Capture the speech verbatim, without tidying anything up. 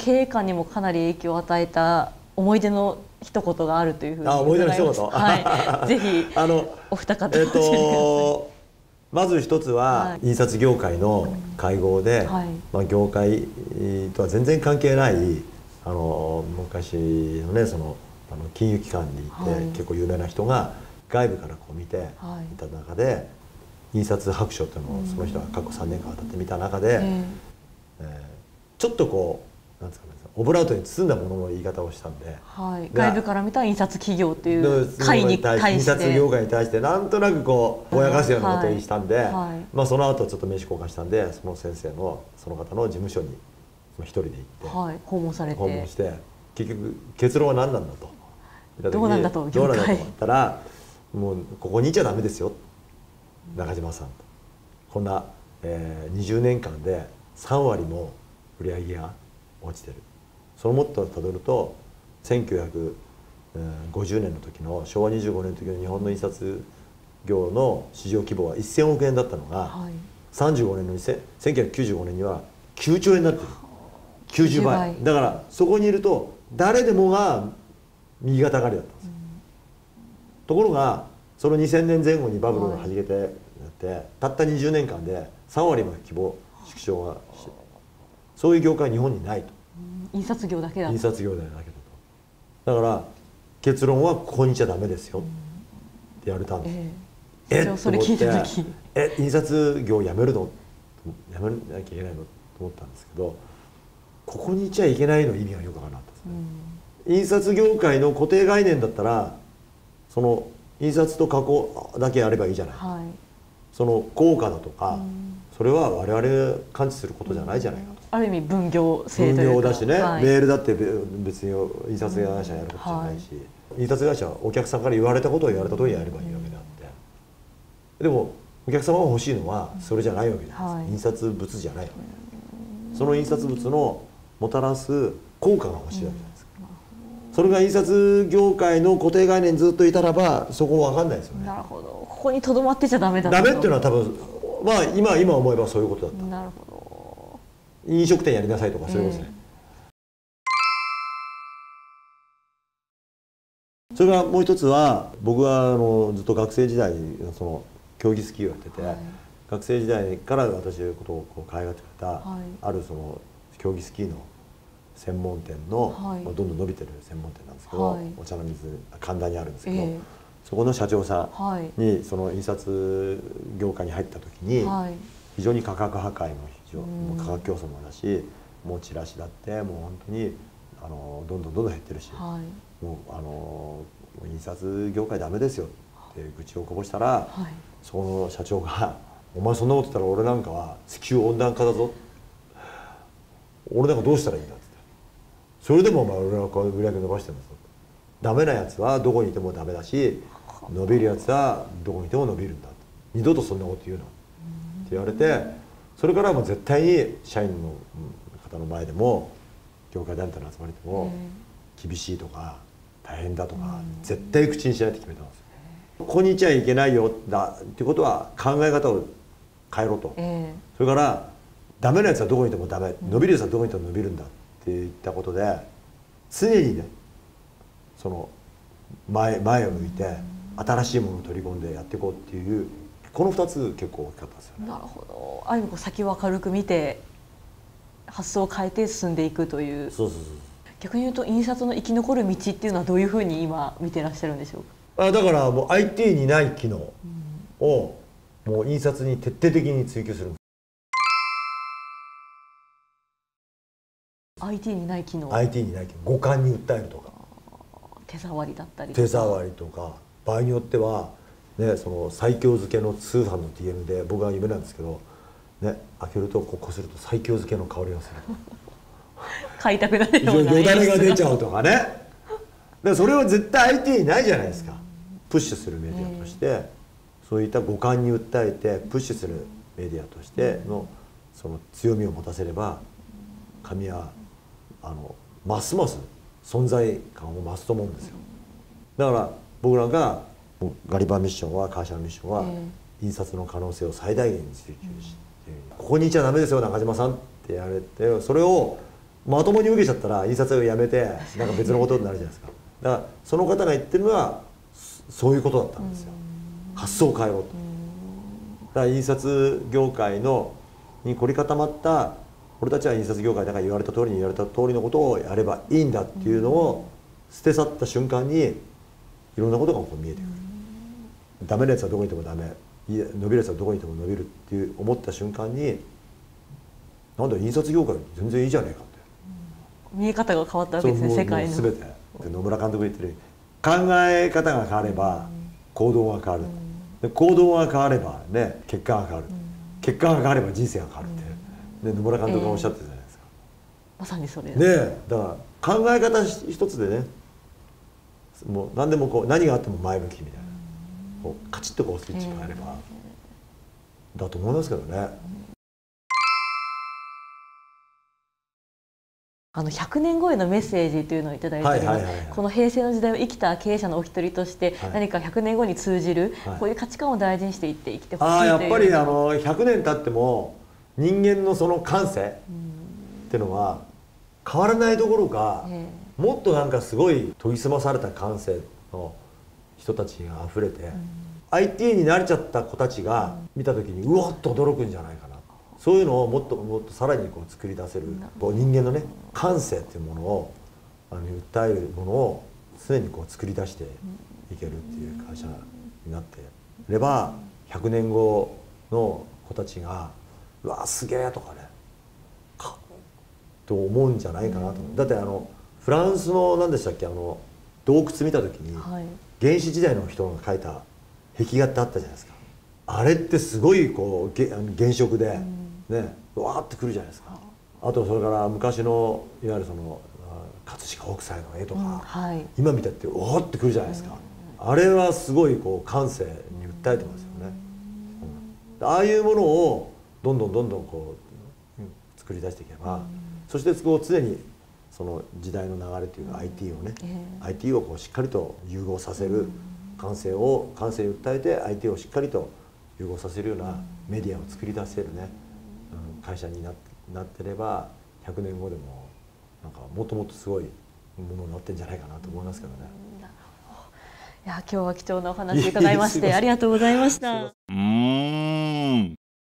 経営官にもかなり影響を与えた思い出の一言があるというふうにあ、思い出の一言、 はい、ぜひあのお二方えっとまず一つは、はい、印刷業界の会合で、うん、はい、まあ、業界とは全然関係ないあの昔のね、そのあの金融機関に行って、はい、結構有名な人が外部からこう見ていた中で、はい、印刷白書というのをその人が過去さんねんかん当たって見た中で、うん、えー、ちょっとこうなんですかね、オブラートに包んだものの言い方をしたんで、 はい、外部から見た印刷企業という会に対して印刷業界に対してなんとなくこうぼやかすようなことをしたんで、はいはい、まあその後ちょっと名刺交換したんで、その先生のその方の事務所に一人で行って、はい、 訪問されて訪問して結局結論は何なんだと。 どうなんだと、業界どうなんだと思ったら、もうここにいちゃダメですよ、中島さんと。こんな、えー、にじゅうねんかんでさんわりも売り上げが落ちてる。そのもっとたどるとせんきゅうひゃくごじゅうねんの時のしょうわにじゅうごねんの時の日本の印刷業の市場規模はせんおくえんだったのが、はい、さんじゅうごねんのせんきゅうひゃくきゅうじゅうごねんにはきゅうちょうえんになってる。きゅうじゅうばいだから、そこにいると誰でもが右肩上がりだったんですよ。うん、ところがそのにせんねんぜん後にバブルがはじけてやって、はい、たったにじゅうねんかんでさんわりも規模縮小がして、そういう業界は日本にないと。 印刷業だけだ印刷業だけだと。だから結論はここにいちゃダメですよって言われたんです。えええそれ聞いた時、 え印刷業やめるの、やめなきゃいけないのと思ったんですけど、ここにいちゃいけないの意味がよく分からなかったですね。うん、印刷業界の固定概念だったら、その印刷と加工だけやればいいじゃない、はい、その効果だとか、うん、それは我々が感知することじゃないじゃないかと。 ある意味分業制というか、 分業だしね、はい、メールだって別に印刷会社やることじゃないし、うん、はい、印刷会社はお客さんから言われたことを言われた通りやればいいわけであって、でもお客様が欲しいのはそれじゃないわけじゃないですか、はい、印刷物じゃないわけです。その印刷物のもたらす効果が欲しいわけじゃないですか。うん、それが印刷業界の固定概念にずっといたらば、そこ分かんないですよね。 なるほど、ここにとどまってちゃダメだダメっていうのは多分まあ今今思えばそういうことだった。 なるほど。 飲食店やりなさいとかそういうことですね。うん、それからもう一つは、僕はあのずっと学生時代その競技スキーをやってて、はい、学生時代から私のことをこう可愛がってくれた、はい、あるその競技スキーの専門店の、はい、どんどん伸びてる専門店なんですけど、はい、お茶の水神田にあるんですけど、えー、そこの社長さんにその印刷業界に入った時に、はい、非常に価格破壊も非常に価格競争もだし、もうチラシだってもう本当にあのどんどんどんどん減ってるし、はい、もうあの印刷業界ダメですよって愚痴をこぼしたら、はい、その社長が「お前そんなこと言ったら俺なんかは地球温暖化だぞ」俺なんかどうしたらいいんだって言って「それでもお前俺はこう売り上げ伸ばしてるんだぞ」ダメなやつはどこにいてもダメだし、伸びるやつはどこにいても伸びるんだと、二度とそんなこと言うなって言われて、それからはもう絶対に社員の方の前でも業界団体の集まりでも厳しいとか大変だとか絶対口にしないって決めたんですよ。ここにいちゃいけないよだっていうことは考え方を変えろと、それからダメなやつはどこにいてもダメ、伸びるやつはどこにいても伸びるんだっていったことで、常にねその 前, 前を向いて新しいものを取り込んでやっていこうっていう、このふたつ結構大きかったですよね。 なるほど。ある意味先を明るく見て発想を変えて進んでいくという。 そうそうそう。 逆に言うと印刷の生き残る道っていうのはどういうふうに今見てらっしゃるんでしょうか。 あだからもう アイティー にない機能をもう印刷に徹底的に追求する。 アイティー にない機能。 アイティー にない機能。五感に訴えるとか。 手触りだったりとか。 手触りとか、場合によってはね、その西京漬けの通販の ディーエム で僕は夢なんですけど、ね、開けるとこうこすると西京漬けの香りがする。 買いたくなるような。 よだれが出ちゃうとかね。だからそれは絶対 アイティー にないじゃないですか。プッシュするメディアとして、そういった五感に訴えてプッシュするメディアとしてのその強みを持たせれば、紙はあのますます存在感を増すと思うんですよ。だから僕らがガリバーミッションは、会社のミッションは印刷の可能性を最大限に追求して、ここにいちゃダメですよ中島さんってやれて、それをまともに受けちゃったら印刷をやめてなんか別のことになるじゃないですか。だからその方が言ってるのはそういうことだったんですよ。発想を変えろと。だから印刷業界のに凝り固まった俺たちは印刷業界だから言われた通りに言われた通りのことをやればいいんだっていうのを捨て去った瞬間にいろんなことがこう見えてくる。ダメなやつはどこにいてもダメ、伸びるやつはどこにいても伸びるっていう思った瞬間になんだ印刷業界全然いいじゃねえかって見え方が変わったわけですね、世界の。 全て野村監督が言ってる考え方が変われば行動が変わる、で行動が変わればね結果が変わる、結果が変われば人生が変わるって、ね、野村監督がおっしゃってたじゃないですか。 えー、まさにそれねえ、だから考え方一つでねもう何でもこう何があっても前向きみたいな、こうカチッとこうスイッチがあれば、えー、だと思いますけどね。 あのひゃくねんごへのメッセージというのをいただいております。この平成の時代を生きた経営者のお一人として、はい、何かひゃくねんごに通じる、はい、こういう価値観を大事にしていって生きてほしいという。 あやっぱりあのひゃくねん経っても人間のその感性っていうのは変わらないどころか、もっとなんかすごい研ぎ澄まされた感性の人たちがあふれて、アイティー に慣れちゃった子たちが見た時にうわっと驚くんじゃないかな。そういうのをもっともっとさらにこう作り出せるこう人間のね感性っていうものをあの訴えるものを常にこう作り出していけるっていう会社になってればひゃくねんごの子たちが「うわすげえ」とかねかと思うんじゃないかなと。だってあのフランスの何でしたっけあの洞窟見た時に原始時代の人が描いた壁画ってあったじゃないですか。あれってすごいこう原色で。ね、わーってくるじゃないですか。あとそれから昔のいわゆるその葛飾北斎の絵とか、うんはい、今見たってわーってくるじゃないですか。うん、あれはすごいこう感性に訴えてますよね。うん、ああいうものをどんどんどんどんこう、うん、作り出していけば、うん、そしてこう常にその時代の流れというか アイティー をね、えー、アイティー をこうしっかりと融合させる感性を感性に訴えて アイティー をしっかりと融合させるようなメディアを作り出せるね。会社になって、なってればひゃくねんごでもなんかもっともっとすごいものになってんじゃないかなと思いますけどね。 いや今日は貴重なお話伺いましてありがとうございました。